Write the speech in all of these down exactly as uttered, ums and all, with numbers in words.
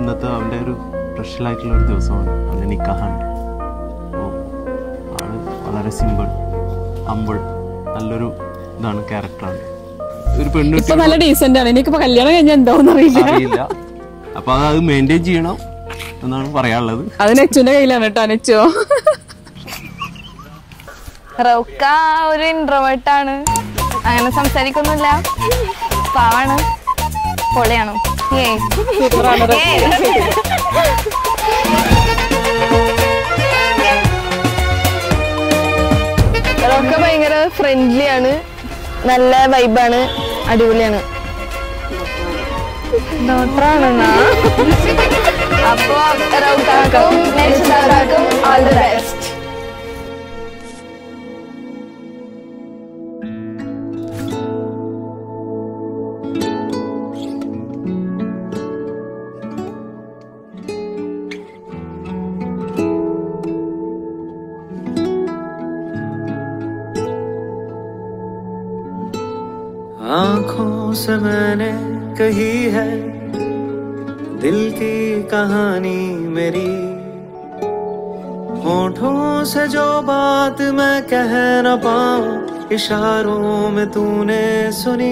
അന്നത്തെ അവൻ്റെ ഒരു സ്പെഷ്യലായിട്ടുള്ളൊരു ദിവസമാണ്, അവൻ്റെ നിക്കാഹാണ്. അപ്പോൾ ആള് വളരെ സിമ്പിൾ, ഹമ്പിൾ, നല്ലൊരു ഇതാണ്, ക്യാരക്ടറാണ്. ഒരു പെണ്ണുട്ടി നല്ല ഡീസന്റ് ആണ്. എനിക്കിപ്പോ കല്യാണം കഴിഞ്ഞാൽ എന്താവും അറിയില്ല. അപ്പൊ അത് മെയിൻറ്റെയിൻ ചെയ്യണം എന്നാണ് പറയാനുള്ളത്. അത് നെച്ചുവിന്റെ കയ്യിലാണ് കേട്ടോ. നെച്ചോ റൗക്ക ഒരു ഇൻട്രോവേർട്ടാണ്, അങ്ങനെ സംസാരിക്കൊന്നുമില്ല, പാവാണ്, പൊളിയാണ്. റൗക്ക ഭയങ്കര ഫ്രണ്ട്ലി ആണ്, നല്ല വൈബാണ്, അടിപൊളിയാണ്. ഡോക്ടറാണെന്നാ അപ്പൊ റൗക്കാക്കും നെച്ചുതാറാക്കും ഓൾ ദി ബെസ്റ്റ്. आँखों से मैंने कही है दिल की कहानी मेरी, होठों से जो बात मैं कह न पाऊं इशारों में तूने सुनी,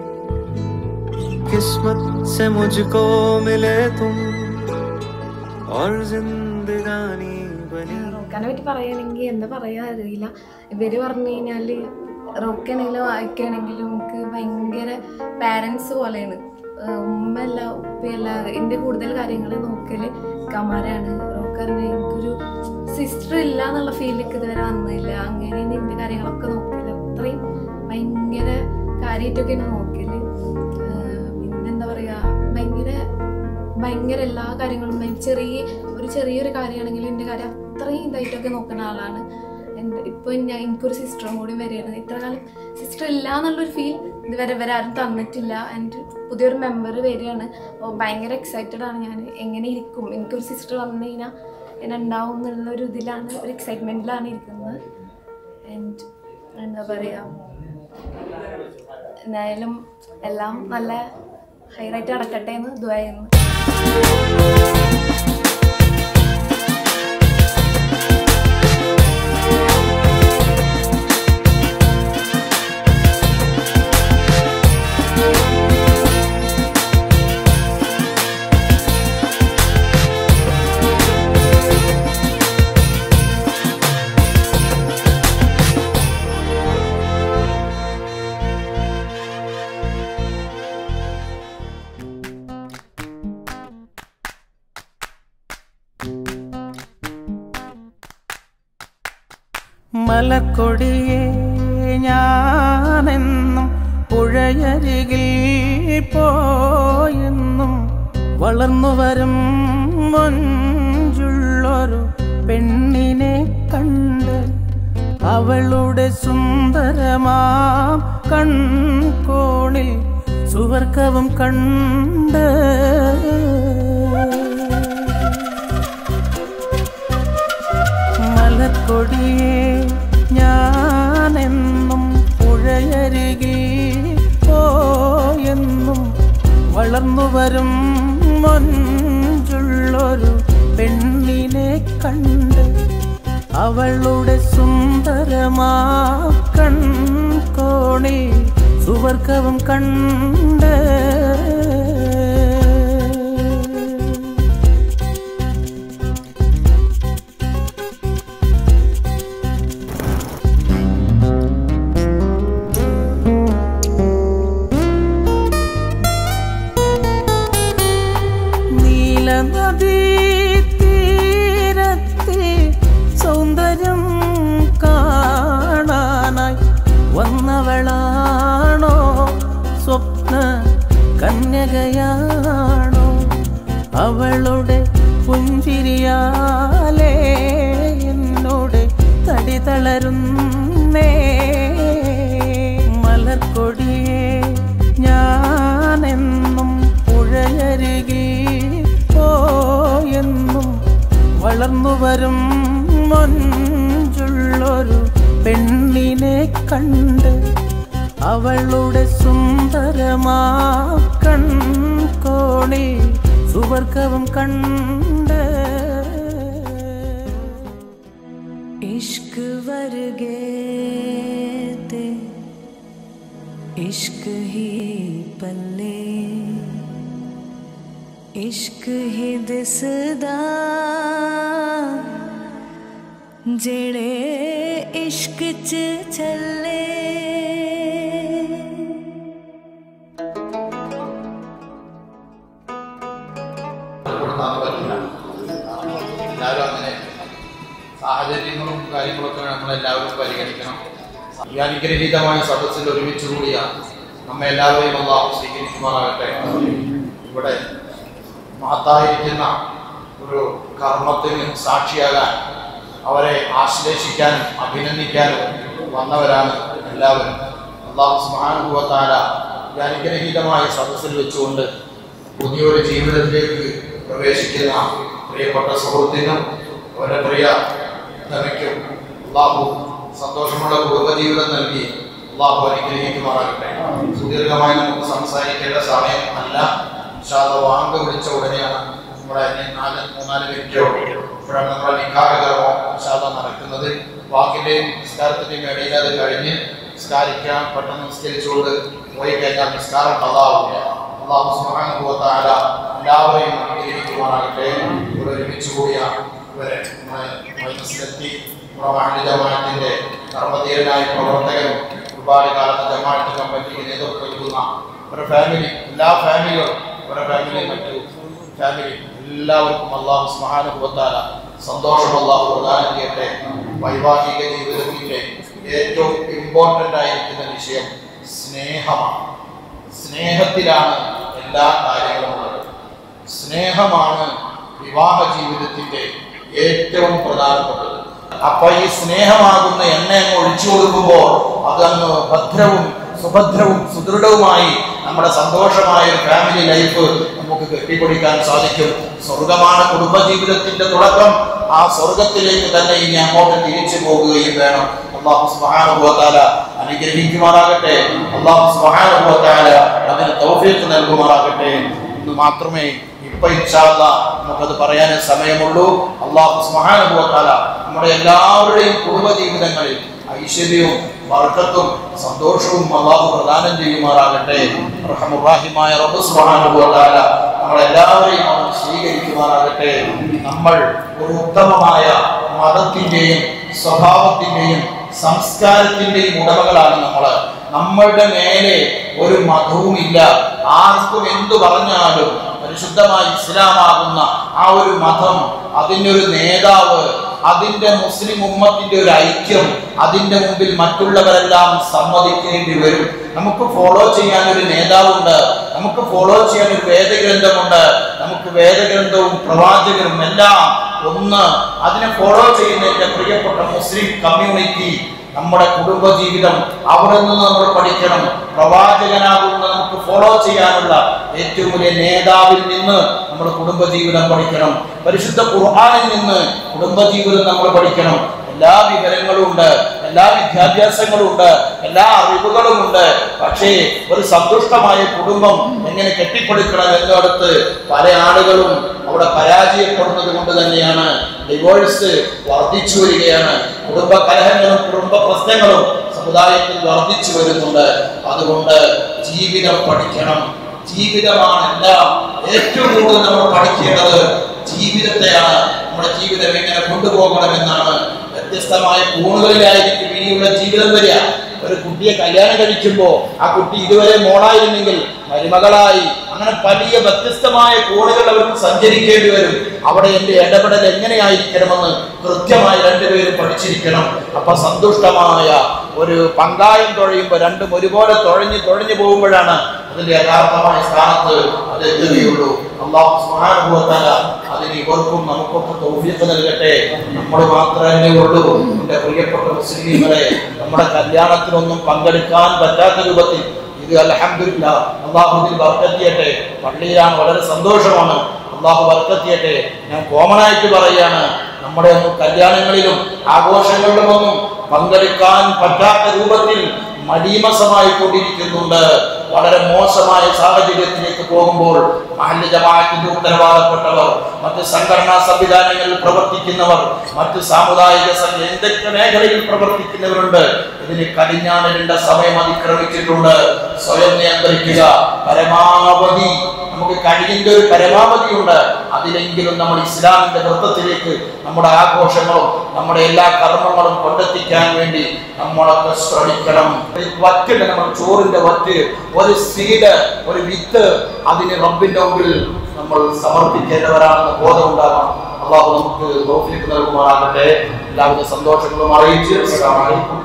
किस्मत से मुझको मिले तुम और जिंदगानी बनी. റോക്കാനെ പറ്റി പറയുകയാണെങ്കിൽ എന്താ പറയാ അറിയില്ല. ഇവര് പറഞ്ഞു കഴിഞ്ഞാല് റോക്കാണെങ്കിലും വായിക്കുകയാണെങ്കിലും നമുക്ക് ഭയങ്കര പാരൻസ് പോലെയാണ്. ഉമ്മയല്ല ഉപ്പയല്ല, എൻ്റെ കൂടുതൽ കാര്യങ്ങൾ നോക്കല് കമാരാണ്. റോക്കാറിന് എനിക്കൊരു സിസ്റ്റർ ഇല്ല എന്നുള്ള ഫീലിലേക്ക് ഇതുവരെ വന്നില്ല. അങ്ങനെയാണ് എൻ്റെ കാര്യങ്ങളൊക്കെ നോക്കല്. അത്രയും ഭയങ്കര കാര്യമായിട്ടൊക്കെയാണ് നോക്കല്. പിന്നെന്താ പറയുക, ഭയങ്കര ഭയങ്കര എല്ലാ കാര്യങ്ങളും ചെറിയ ഒരു ചെറിയൊരു കാര്യമാണെങ്കിലും എൻ്റെ കാര്യം അത്രയും ഇതായിട്ടൊക്കെ നോക്കുന്ന ആളാണ്. എൻ്റെ ഇപ്പോൾ ഞാൻ എനിക്കൊരു സിസ്റ്ററും കൂടി വരികയായിരുന്നു. ഇത്ര കാലം സിസ്റ്റർ ഇല്ല എന്നുള്ളൊരു ഫീൽ ഇതുവരെ ഇവരെ ആരും തന്നിട്ടില്ല. എൻ്റെ പുതിയൊരു മെമ്പർ വരികയാണ്. അപ്പോൾ ഭയങ്കര എക്സൈറ്റഡ് ആണ് ഞാൻ. എങ്ങനെ ഇരിക്കും, എനിക്കൊരു സിസ്റ്റർ വന്നു കഴിഞ്ഞാൽ എന്നെ ഉണ്ടാവും എന്നുള്ളൊരു ഇതിലാണ്, ഒരു എക്സൈറ്റ്മെൻറ്റിലാണ് ഇരിക്കുന്നത്. ആൻഡ് എന്താ പറയുക, എന്തായാലും എല്ലാം നല്ല ഹൈലൈറ്റ് നടക്കട്ടെ എന്ന് ദുആ ചെയ്യുന്നു. മലക്കൊടിയേ ഞാനെന്നും പുഴയരികിൽ പോയെന്നും വളർന്നു വരും മഞ്ചുള്ളൊരു പെണ്ണിനെ കണ്ട്, അവളുടെ സുന്ദരമാം കൺകോണിൽ സുവർഗവും കണ്ട്, മലക്കൊടിയേ ഞാനെന്നും പുഴയരികിൽ പോയെന്നും വളർന്നു വരും മഞ്ചുള്ളൊരു പെണ്ണിനെ കണ്ട്, അവളുടെ സുന്ദരമാ കൺകോണിൽ സുവർഗവും കണ്ട്, നദീതീരത്തെ സൗന്ദര്യം കാണാനായി വന്നവളാണോ, സ്വപ്ന കന്യകയാണോ, അവളുടെ പുഞ്ചിരിയാലേ എന്നോട് തടി തളരുന്നേ. മലർക്കൊടിയേ ഞാനെന്നും പുഴയരികിൽ പോയെന്നും വളർന്നു വരും മഞ്ചുള്ളൊരു പെണ്ണിനെ കണ്ട്, അവളുടെ സുന്ദരമാ കൺകോണിൽ സുവ സ്വർഗവും കണ്ട് इश्क वर्गे ते इश्क ही पल्ले इश्क ही दिसदा जेड़े इश्क च चले സാഹചര്യങ്ങളും കാര്യങ്ങളൊക്കെ നമ്മളെല്ലാവരും പരിഗണിക്കണം. ഈ അനുഗ്രഹീതമായ സദസ്സിൽ ഒരുമിച്ച് കൂടിയ നമ്മെ എല്ലാവരെയും അല്ലാഹു സ്വീകരിക്കുമാറാകട്ടെ. ഇവിടെ മഹത്തായിരിക്കുന്ന ഒരു കർമ്മത്തിന് സാക്ഷിയാകാൻ അവരെ ആശ്ലേഷിക്കാനും അഭിനന്ദിക്കാനും വന്നവരാണ് എല്ലാവരും. അല്ലാഹു സുബ്ഹാനഹു വ തആല ഈ അനുഗ്രഹീതമായ സദസ്സിൽ വെച്ചുകൊണ്ട് പുതിയൊരു ജീവിതത്തിലേക്ക് പ്രവേശിക്കുന്ന പ്രിയപ്പെട്ട സുഹൃത്തിനും അവരുടെ പ്രിയ ധനയ്ക്കും അല്ലാഹു സന്തോഷമുള്ള കുടുംബജീവിതം നൽകി അല്ലാഹു അനുഗ്രഹിക്കുമാറാകട്ടെ. സുദീർഘമായി നമുക്ക് സംസാരിക്കേണ്ട സമയം അല്ല. ഇൻഷാ അല്ലാഹ് വാങ്ക് വിളിച്ച ഉടനെയാണ് നമ്മുടെ നാല് മൂന്നാല് മിനിറ്റോ ഇപ്പോഴാണ് നമ്മുടെ നിക്കാഹ് കർമ്മം ഇൻഷാ അല്ലാഹ് നടക്കുന്നത്. വാക്കിന്റെയും നിസ്കാരത്തിന്റെയും ഇടയിൽ അത് കഴിഞ്ഞ് നിസ്കാരിക്കാൻ പെട്ടെന്ന് നിസ്കരിച്ചുകൊണ്ട് പോയി കഴിഞ്ഞാൽ നിസ്കാരം ഖളാവുക. അല്ലാഹു സുബ്ഹാനഹു വ തആല എല്ലാവരെയും അനുഗ്രഹിക്കുമാറാകട്ടെ. ഇവിടെ ഒരുമിച്ച് കൂടിയ ഇവരെ മനസ്സിലെത്തി നമ്മുടെ ജമാഅത്തിന്റെ കർമ്മധീരനായ പ്രവർത്തകരും ഒരുപാട് കാലത്ത് ജമാഅത്ത് കമ്മിറ്റിക്ക് നേതൃത്വം നൽകുന്ന ഒരു ഫാമിലി, എല്ലാ ഫാമിലികളും അവരുടെ ഫാമിലി മറ്റു ഫാമിലി എല്ലാവർക്കും അല്ലാഹു സുബ്ഹാനഹു വ തആല സന്തോഷം അല്ലാഹു പ്രദാനം ചെയ്യട്ടെ. വൈവാഹിക ജീവിതത്തിന്റെ ഏറ്റവും ഇമ്പോർട്ടൻ്റ് ആയിരിക്കുന്ന വിഷയം സ്നേഹമാണ്. സ്നേഹത്തിലാണ് എല്ലാ കാര്യങ്ങളും ഉള്ളത്. സ്നേഹമാണ് വിവാഹ ജീവിതത്തിന്റെ ഏറ്റവും പ്രധാനപ്പെട്ടത്. അപ്പൊ ഈ സ്നേഹമാകുന്ന എണ്ണ അങ്ങ് ഒഴിച്ചു കൊടുക്കുമ്പോൾ അതങ്ങ് ഭദ്രവും സുഭദ്രവും സുദൃഢവുമായി നമ്മുടെ സന്തോഷമായ ഒരു ഫാമിലി ലൈഫ് നമുക്ക് കെട്ടിപ്പിടിക്കാൻ സാധിക്കും. സ്വർഗമാണ് കുടുംബജീവിതത്തിന്റെ തുടക്കം. ആ സ്വർഗത്തിലേക്ക് തന്നെ ഇനി അങ്ങോട്ട് തിരിച്ചു പോകുകയും വേണം. അല്ലാഹു സുബ്ഹാനഹു വ തആല അനുഗ്രഹിക്കുമാറാകട്ടെ. അല്ലാഹു സുബ്ഹാനഹു വ തആല അതിന് തൗഫീഖ് നൽകുമാറാകട്ടെ. എന്ന് മാത്രമേ ഇപ്പൊ ഇൻഷാ അല്ലാഹ് നമുക്കത് പറയാൻ സമയമുള്ളൂ. അല്ലാഹു സുബ്ഹാനഹു വ തആല നമ്മുടെ എല്ലാവരുടെയും കുടുംബജീവിതങ്ങളിൽ ഐശ്വര്യവും ബർക്കത്തും സന്തോഷവും അല്ലാഹു പ്രദാനം ചെയ്യുമാറാകട്ടെ. റഹ്മാനുർ റഹീമായ റബ്ബ് സുബ്ഹാനഹു വ തആല നമ്മളെല്ലാവരെയും അവൻ സ്വീകരിക്കുമാറാകട്ടെ. നമ്മൾ ഒരു ഉത്തമമായ മതത്തിന്റെയും സ്വഭാവത്തിന്റെയും സംസ്കാരത്തിന്റെയും ഉടമകളാണ് നമ്മൾ. നമ്മളുടെ മേലെ ഒരു മതവുമില്ല. ആർക്കും എന്തു പറഞ്ഞാലും പരിശുദ്ധമായ ഇസ്ലാമാകുന്ന ആ ഒരു മതം, അതിൻ്റെ ഒരു നേതാവ്, അതിന്റെ മുസ്ലിം ഉമ്മത്തിന്റെ ഒരു ഐക്യം, അതിന്റെ മുമ്പിൽ മറ്റുള്ളവരെല്ലാം സമ്മതിക്കേണ്ടി വരും. നമുക്ക് ഫോളോ ചെയ്യാൻ ഒരു നേതാവുണ്ട്, നമുക്ക് ഫോളോ ചെയ്യാൻ ഒരു വേദഗ്രന്ഥമുണ്ട്. നമുക്ക് വേദഗ്രന്ഥവും പ്രവാചകനും എല്ലാം ഒന്ന്. അതിനെ ഫോളോ ചെയ്യുന്ന എന്റെ പ്രിയപ്പെട്ട മുസ്ലിം കമ്മ്യൂണിറ്റി, നമ്മുടെ കുടുംബജീവിതം അവിടെ നിന്ന് നമ്മൾ പഠിക്കണം. പ്രവാചകനാകുന്ന നമുക്ക് ഫോളോ ചെയ്യാനുള്ള ഏറ്റവും വലിയ നേതാവിൽ നിന്ന് നമ്മൾ കുടുംബജീവിതം പഠിക്കണം. പരിശുദ്ധ ഖുർആനിൽ നിന്ന് കുടുംബജീവിതം നമ്മൾ പഠിക്കണം. എല്ലാ വിവരങ്ങളും ഉണ്ട്, എല്ലാ വിദ്യാഭ്യാസങ്ങളും ഉണ്ട്, എല്ലാ അറിവുകളും ഉണ്ട്. പക്ഷേ ഒരു സന്തുഷ്ടമായ കുടുംബം എങ്ങനെ കെട്ടിപ്പടുക്കണം എന്നിടത്ത് പല ആളുകളും അവിടെ പരാജയപ്പെടുന്നത് കൊണ്ട് തന്നെയാണ് ഡിവോഴ്സ് വർദ്ധിച്ചു വരികയാണ്. കുടുംബ കലഹങ്ങളും കുടുംബ പ്രശ്നങ്ങളും സമുദായത്തിൽ വർദ്ധിച്ചു വരുന്നുണ്ട്. അതുകൊണ്ട് ജീവിതം പഠിക്കണം. ജീവിതമാണ് എല്ലാം. ഏറ്റവും കൂടുതൽ നമ്മൾ പഠിക്കേണ്ടത് ജീവിതത്തെയാണ്. നമ്മുടെ ജീവിതം എങ്ങനെ കൊണ്ടുപോകണമെന്നാണ്. വ്യത്യസ്തമായ കോണുകളിലായിരിക്കും ഇനിയുള്ള ജീവിതം വരിക. ഒരു കുട്ടിയെ കല്യാണം കഴിക്കുമ്പോൾ ആ കുട്ടി ഇതുവരെ മോളായിരുന്നെങ്കിൽ മരുമകളായി, അങ്ങനെ വലിയ വ്യത്യസ്തമായ കോണുകൾ അവർക്ക് സഞ്ചരിക്കേണ്ടി വരും. അവിടെ എന്റെ ഇടപെടൽ എങ്ങനെയായിരിക്കണമെന്ന് കൃത്യമായി രണ്ടുപേരും പഠിച്ചിരിക്കണം. അപ്പൊ സന്തുഷ്ടമായ ഒരു പങ്കായം തുഴയുമ്പോൾ രണ്ടും ഒരുപോലെ തുഴഞ്ഞു തുഴഞ്ഞു പോകുമ്പോഴാണ് അതിന്റെ യഥാർത്ഥമായ സ്ഥാനത്ത് അത് എത്തുകയുള്ളൂ. അല്ലാഹു സുബ്ഹാനഹു വ തആല അതിന് ഇവർക്കും നമുക്കൊക്കെ തൗഫീഖ് നൽകട്ടെ. നമ്മൾ മാത്രമേ ഉള്ളൂ. എന്റെ പ്രിയപ്പെട്ട മുസ്ലിമീങ്ങളെ, നമ്മുടെ കല്യാണത്തിനൊന്നും പങ്കെടുക്കാൻ പറ്റാത്ത രൂപത്തിൽ ഇത് അൽഹംദുലില്ലാഹ് അല്ലാഹു ഇതിൽ ബർക്കത്ത് ചെയ്യട്ടെ. പള്ളിയിലാണ്, വളരെ സന്തോഷമാണ്. അല്ലാഹു ബർക്കത്ത് ചെയ്യട്ടെ. ഞാൻ കോമൺ ആയിട്ട് പറയാണ്, നമ്മുടെ ഒന്നും കല്യാണങ്ങളിലും ആഘോഷങ്ങളിലുമൊന്നും പങ്കെടുക്കാൻ പറ്റാത്ത രൂപത്തിൽ മലീമസമായി കൊണ്ടിരിക്കുന്നുണ്ട്. വളരെ മോശമായ സാഹചര്യത്തിലേക്ക് പോകുമ്പോൾ മഹല്ല് ജമാഅത്തിന്റെ ഉത്തരവാദപ്പെട്ടവർ, മറ്റ് സംഘടനാ സംവിധാനങ്ങളിൽ പ്രവർത്തിക്കുന്നവർ, മറ്റ് സാമുദായിക സംഘ എന്തൊക്കെ മേഖലയിൽ പ്രവർത്തിക്കുന്നവരുണ്ട്, ഇതിന് കടിഞ്ഞാണിടേണ്ട സമയം അതിക്രമിച്ചിട്ടുണ്ട്. സ്വയം നിയന്ത്രിക്കുക. പരമാവധി നമുക്ക് കഴിയുന്ന ഒരു പരമാവധി ഉണ്ട്. അതിലെങ്കിലും നമ്മൾ ഇസ്ലാമിന്റെ വൃത്തത്തിലേക്ക് നമ്മുടെ ആഘോഷങ്ങളും നമ്മുടെ എല്ലാ കർമ്മങ്ങളും കൊണ്ടെത്തിക്കാൻ വേണ്ടി നമ്മളൊക്കെ ശ്രമിക്കണം. വറ്റില്ല, നമ്മൾ ചോറിന്റെ വറ്റ്, ഒരു സീഡ്, ഒരു വിത്ത്, അതിന് റബ്ബിന്റെ മുമ്പിൽ നമ്മൾ സമർപ്പിക്കേണ്ടവരാണെന്ന് ബോധം ഉണ്ടാകണം. അള്ളാഹു നമുക്ക് തൗഫീഖ് നൽകുമാറാകട്ടെ. എല്ലാവിധ സന്തോഷങ്ങളും അറിയിച്ച് അസ്സലാമു അലൈക്കും.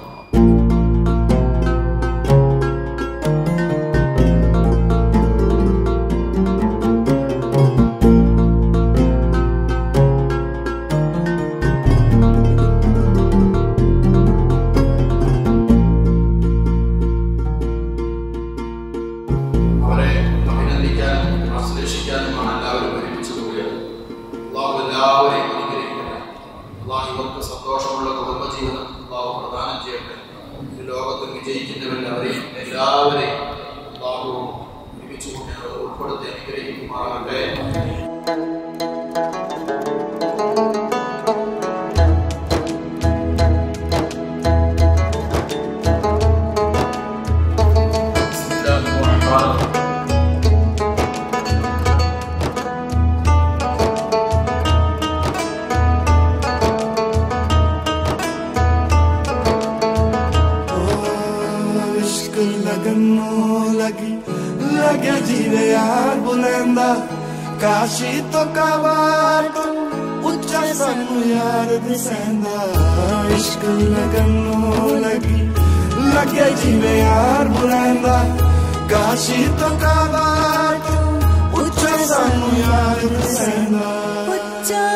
സന്തോഷമുള്ള കുടുംബജീവിതം അള്ളാഹു പ്രദാനം ചെയ്യട്ടെ. ഈ ലോകത്ത് വിജയിക്കുന്നവരെല്ലാവരെയും എല്ലാവരെയും അള്ളാഹു ഒരുമിച്ച് ഉൾപ്പെടുത്തി അനുഗ്രഹിക്കുമാറാകട്ടെ. लगे जीवे यार बुलंदा काशी तो कावार तो उच्चा सानू यार दिसेंदा इश्क लगनो लगी लगे जीवे यार बुलंदा काशी तो कावार तो उच्चा सानू यार दिसेंदा उच्चा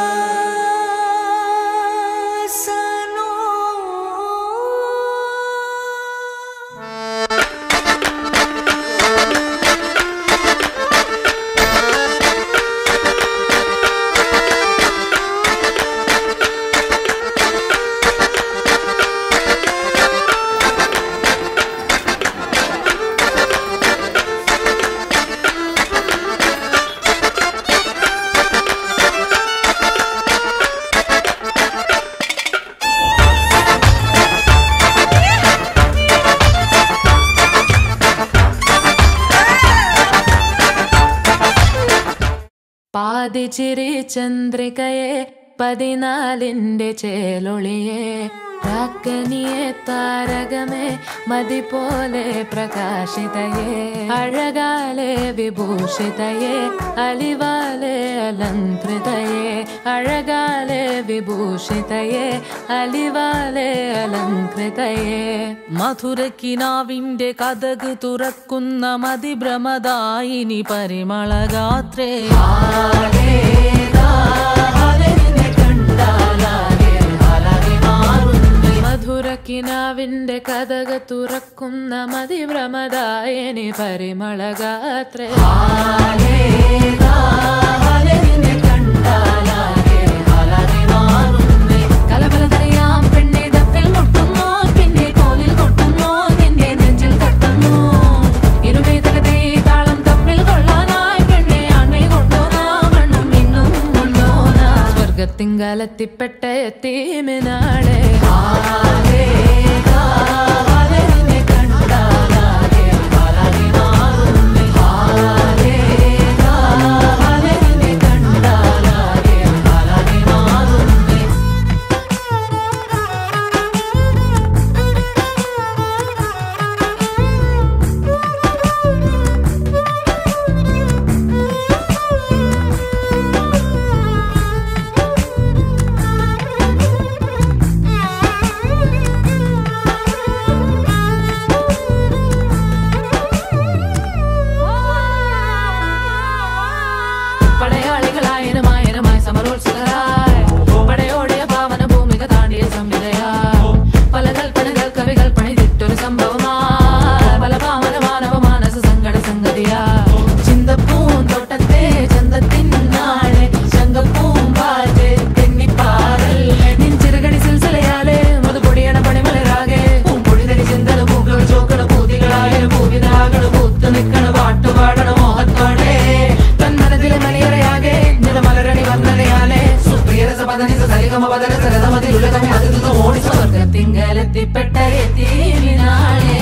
പാതിച്ചിരി ചന്ദ്രികയെ പതിനാലിന്റെ ചേലൊളിയെ രാക്കനിയെ താരകമേ മതി പോലെ പ്രകാശിതയെ അഴകാലെ വിഭൂഷിതയെ അലിവാലെ അലങ്കൃതയെ അഴകാലെ വിഭൂഷിതയെ അലിവാലെ അലങ്കൃതയെ മധുരക്കിനാവിന്റെ കഥക് തുറക്കുന്ന മതിഭ്രമദായിനി പരിമളഗാത്രേ മധുരക്കിനാവിന്റെ കഥക തുറക്കുന്ന മതിഭ്രമദായിനി പരിമളഗാത്രേ കലബലതറിയാം പെണ്ണെ ദഫിൽ മുട്ടുന്നു പിന്നെ കോലിൽ കൊട്ടുന്നു നിന്റെ നെഞ്ചിൽ തട്ടുന്നു ഇരുവേദകതേ താളം തമ്മിൽ കൊള്ളാനായി പെണ്ണെ ആണെ കൊണ്ടോനാ മണ്ണും ഇന്നും കൊണ്ടോനാ സ്വർഗത്തിങ്കലെത്തിപ്പെട്ട എത്തീമിനാളെ സ്വർഗത്തിങ്കലെത്തിപ്പെട്ട എത്തിനാളെ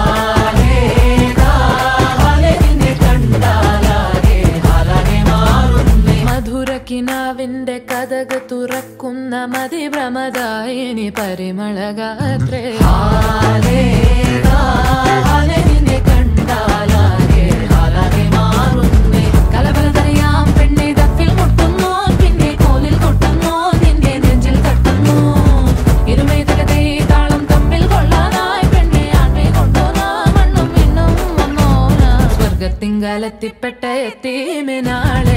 മധുരക്കിനാവിന്റെ കഥക് തുറക്കുന്ന മതിഭ്രമദായിനി പരിമളഗാത്രേ നിന്നെ കണ്ടാലാകെ ഹാലാകെ മാറുന്നേ കലബലതറിയാം പെണ്ണെ ദഫിൽ മുട്ടുന്നു പിന്നെ കോലിൽ കൊട്ടുന്നു നിന്റെ നെഞ്ചിൽ തട്ടുന്നു ഇരുമേതകത്തെ താളം തമ്മിൽ കൊള്ളാനായി പെണ്ണെ ആൺമേ കൊണ്ടോനാ മണ്ണും മിന്നും വന്നോനാ സ്വർഗത്തിങ്കലെത്തിപ്പെട്ട എത്തീമിനാളെ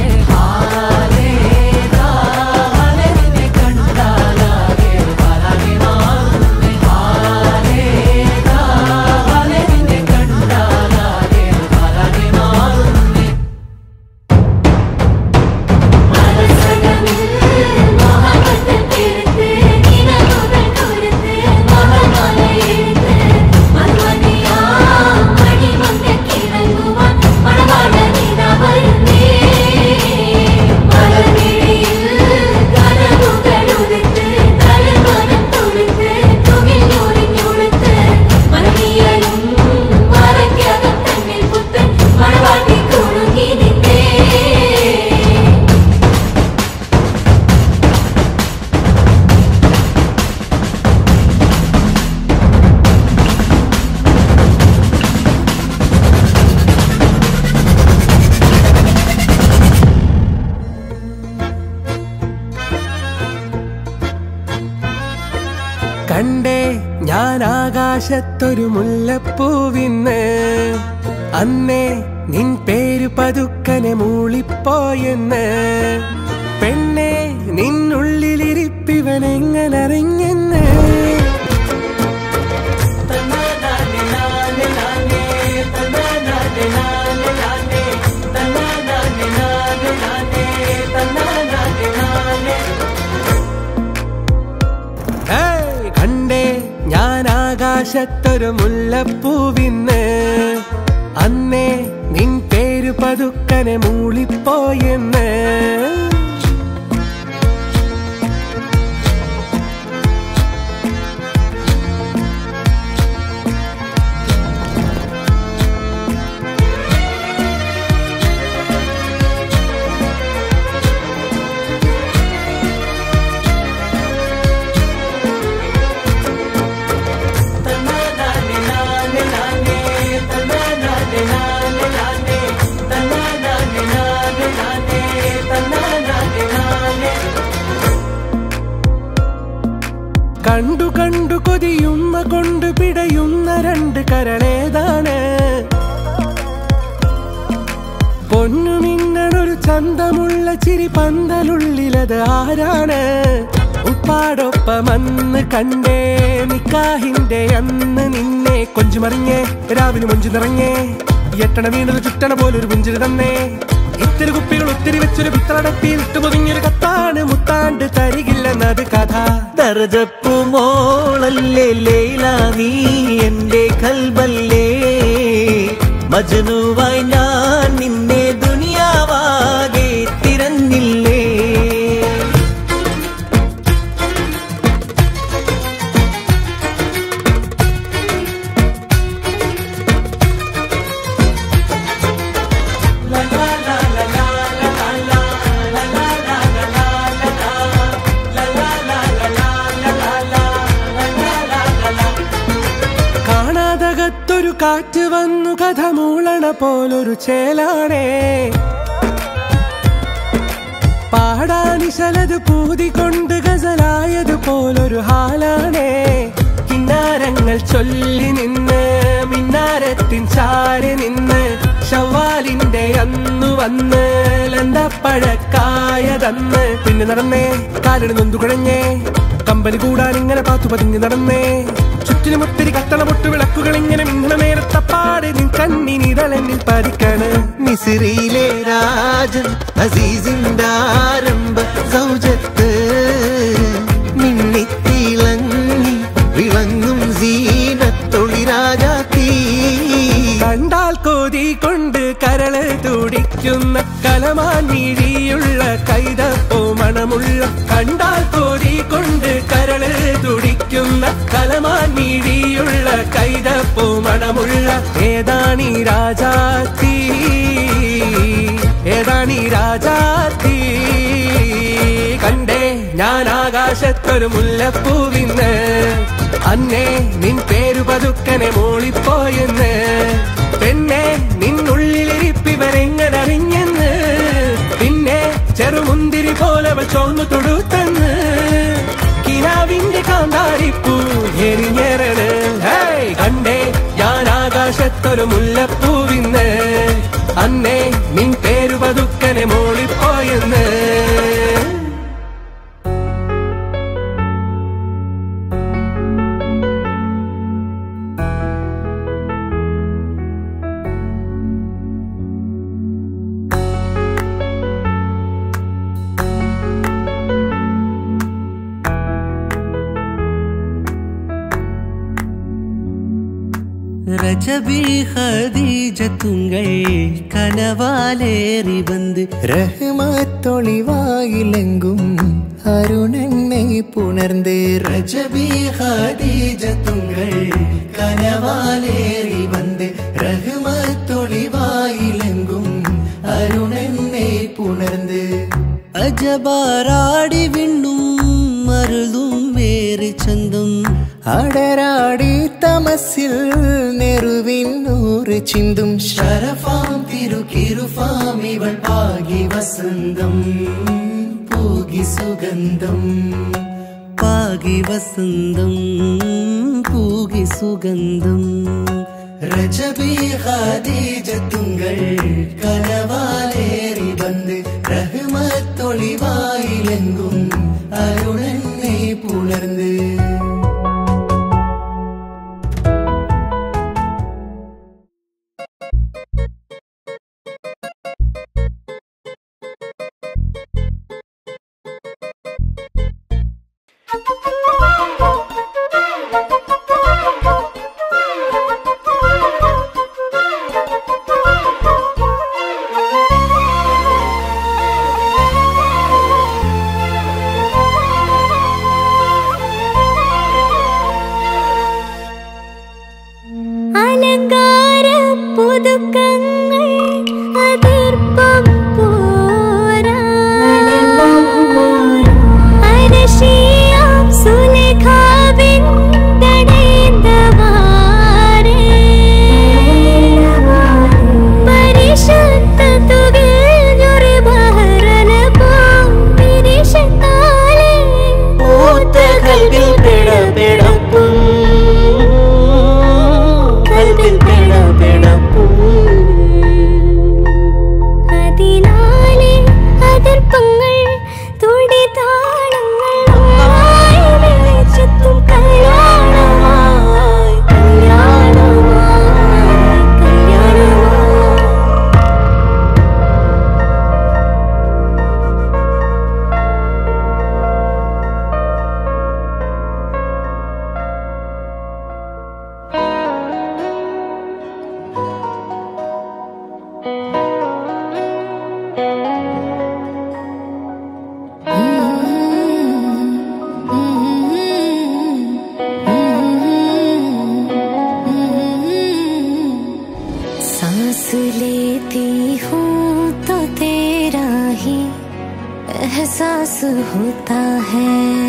കണ്ടേ ഞാൻ ആകാശത്തൊരു മുല്ലപ്പൂവിന്ന് അന്നേ നിൻ പേര് പതുക്കനെ മൂളിപ്പോയെന്ന് പെണ്ണെ നിന്നുള്ളിലിരിപ്പിവൻ എങ്ങനറിഞ്ഞെന്ന് കണ്ടേ ഞാൻ ആകാശത്തൊരു മുല്ലപ്പൂവിന്ന് അന്നേ നിൻ പേര് പതുക്കനെ മൂളിപ്പോയെന്ന് കണ്ടു കണ്ടു കൊതിയുന്ന കൊണ്ട് പിടയുന്ന രണ്ട് കരളേതാണ് പൊന്നു മിന്നണൊരു ചന്തമുള്ള ചിരി പന്തലുള്ളിലത് ആരാണ് ഉപ്പാടൊപ്പമന്ന് കണ്ടേ നിക്കാഹിന്റെ അന്ന് നിന്നെ കൊഞ്ചുമറിഞ്ഞേ രാവിലെ മൊഞ്ചു നിറഞ്ഞേ എട്ടണ വീണത് ചുറ്റണ പോലൊരു പുഞ്ചിരി തന്നേ ഇത്തിരി കുപ്പികൾ ഒത്തിരി വെച്ചൊരു പിത്തളടപ്പിൽ ഇട്ടുപൊതിഞ്ഞൊരു കത്താണ് മുത്താണ്ട് തരികില്ലെന്നത് കഥ ദർജപ്പുമോളല്ലേ ലൈല നീ എന്റെ കൽബല്ലേ മജ്നുവായി ഞാൻ നിന്നെ ദുനിയാവാകെ തിരഞ്ഞില്ലേ കാണാതകത്തൊരു കാറ്റ് വന്നു കഥ മൂളണ പോലൊരു ചേലാണേ പാടാനിശലത് പൂതികൊണ്ട് ഗസലായത് പോലൊരു ഹാലാണേ കിന്നാരങ്ങൾ ചൊല്ലി നിന്ന് മിന്നാരത്തിൻ ചാരി നിന്ന് ശവ്വാലിന്റെ അന്നു വന്ന് ലന്തപ്പഴക്കായതന്ന് പിന്നെ നടന്നേ കാലിന് നൊന്തു കുഴഞ്ഞേ കമ്പനി കൂടാൻ ഇങ്ങനെ പാത്തു പതിഞ്ഞ് നടന്നേ ചുറ്റിനും ഒത്തിരി കത്തണ പൊട്ടു വിളക്കുകൾ ഇങ്ങനെ മിന്നണ നേരത്തപ്പാട് നിൻ കണ്ണിനിതളെന്നിൽ പതിക്കാണ് മിസ്രിയിലെ രാജൻ അസീസിന്റെ ആരംഭ സൗജത്ത് മിന്നിത്തിളങ്ങി വിളങ്ങും സീനത്തൊളി രാജാത്തി കണ്ടാൽ കൊതി കൊണ്ട് കരള് തുടിക്കുന്ന കലമാൻ മിഴിയോ മീടിയുള്ള കൈതപ്പൂ മണമുള്ള കണ്ടാൽ കോരി കൊണ്ട് കരള് തുടിക്കുന്ന കലമാൻ മീടിയുള്ള കൈതപ്പൂ മണമുള്ള ഏതാണീ രാജാത്തി ഏതാണീ രാജാത്തി കണ്ടേ ഞാൻ ആകാശത്തൊരു മുല്ലപ്പൂവിന്ന് അന്നേ നിൻ പേരു പതുക്കനെ മൂളിപ്പോയെന്ന് പെണ്ണെ നിന്നുള്ളിലിരിപ്പിവരെങ്ങനറിഞ്ഞെന്ന് പിന്നെ ചെറുമുന്തിരി പോലവൾ ചോന്നു തൊടുത്തെന്ന് കിനാവിന്റെ കാന്താരിപ്പൂ എരിഞ്ഞേറണ് കണ്ടേ ഞാൻ ആകാശത്തൊരു മുല്ലപ്പൂവിന്ന് അന്നേ നിൻ പേരു പതുക്കനെ മൂളിപ്പോയെന്ന് രജബി ഖദീജത്തുങ്കൾ കനവാലേറി വന്ന് റഹ്മത്തൊളിവായിലെങ്കും അരുണനെ പുണർന്ന് രജബി ഖദീജത്തുങ്കൾ കനവാലേറി വന്ന് റഹ്മത്തൊളിവായിലെങ്കും അരുണനെ പുണർന്ന് അജബാറാടി വിണ്ണും മരുളും വേറി ചന്തും അടരാടി തമസിൽ നെറുവിന്നൂറ് ചിന്തും ശരഫാം തിരുക്കിരുഫാം ഇവൾ പാകി വസന്തം പൂകി സുഗന്ധം പാകി വസന്തം പൂകി സുഗന്ധം രജബി ഖദീജത്തുങ്കൾ കനവാലേറി വന്ന് റഹ്മത്തൊളിവായിലെങ്കും അരുണനെ പുണർന്ന് एहसास होता है,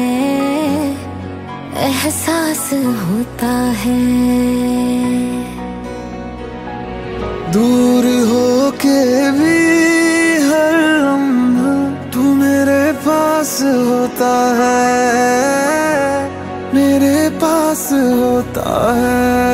एहसास होता है। दूर हो के भी हर लम्हा तू मेरे पास होता है, मेरे पास होता है।